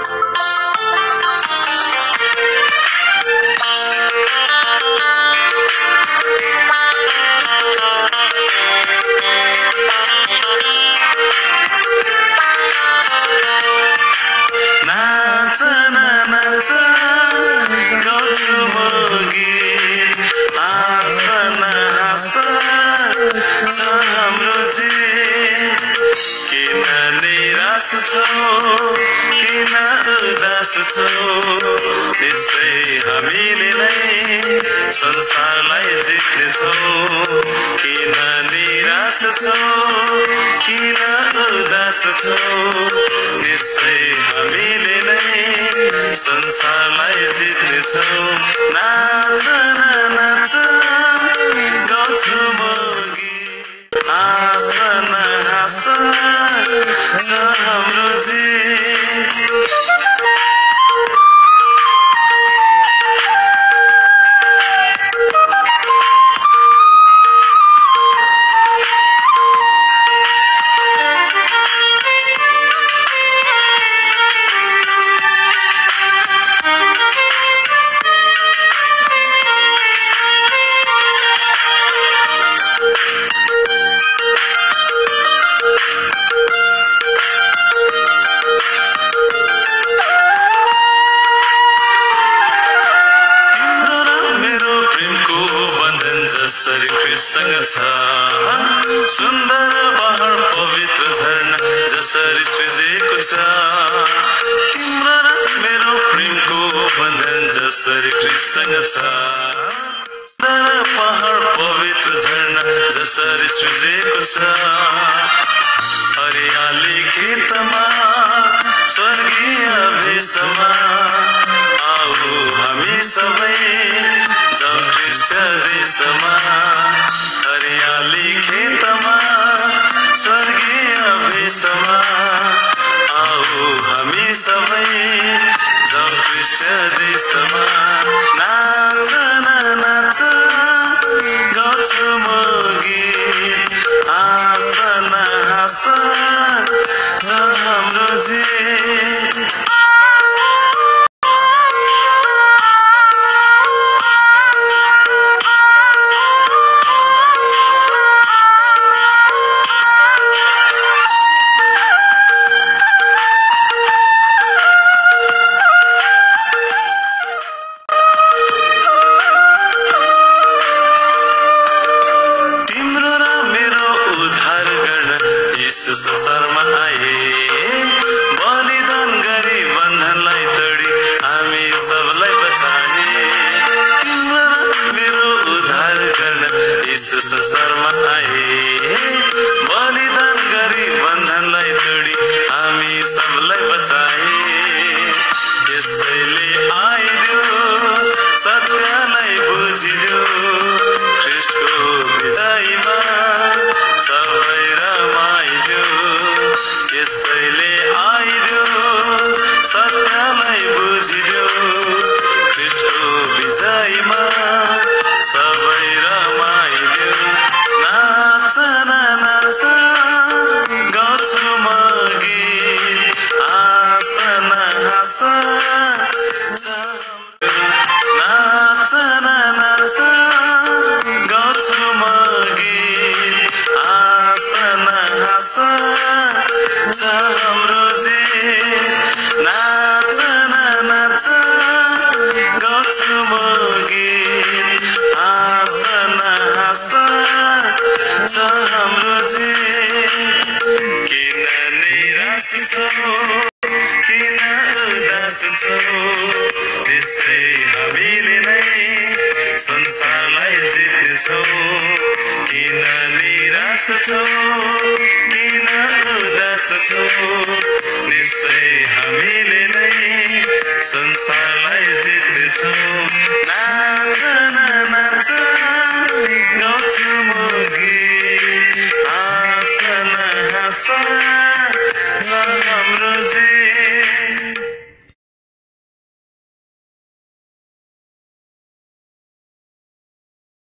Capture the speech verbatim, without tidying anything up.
किन उदास छौ निश्चय हामीले नै संसारलाई जित्नेछौ किन निराश छौ किन उदास छौ निश्चय हामीले नै संसारलाई जित्नेछौ नाच नाच गाउँछु म गीत हाँस न हाँस छ हाम्रो जीत जसरी कृष्ण छ सुन्दर पहाड पवित्र झरना जसरी सृजेको छ तिम्रो र मेरो प्रेमको बन्धन जसरी कृष्ण छ सुन्दर पहाड पवित्र झरना जसरी सृजेको छ हरियाली खेतमा स्वर्गीय भेषमा आऊ हामी सबै जाऊ कृष्ण देशमा हरियाली खेतमा स्वर्गीय भेषमा आऊ हामी सबै जाऊ कृष्ण देशमा नाच नाच गाउँछु म गीत हाँस न हाँस छ हाम्रो जीत संसारमा आए बलिदान गरी बन्धनलाई तोडी हामी सबलाई बचाए तिम्रो मेरो उद्धार गर्न यस संसारमा आए बलिदान गरी बन्धनलाई तोडी हामी सबलाई बचाए यसैले आइदियो सत्यलाई बुझिदियो ख्रीष्टको विजयमा सबै रमाइदियो यसैले आइदियो सत्यलाई बुझिदियो ख्रीष्टको विजयमा सबै रमाइदियो नाच नाच गाउँछु म गीत हाँस न हाँस छ नाच नाच गाउँछु म गीत हाँस न हाँस छ हाम्रो जीत नाच नाच गाउँछु म गीत हाँस न हाँस छ हाम्रो जीत किन निराश छौ किन उदास छौ त्यसै हामीले नै संसारलाई जित्नेछौ किन निराश छौ किन उदास छौ निश्चय हामीले नै संसारलाई जित्नेछौ नाच नाच गाउँछु म गीत हाँस न हाँस छ हाम्रो जीत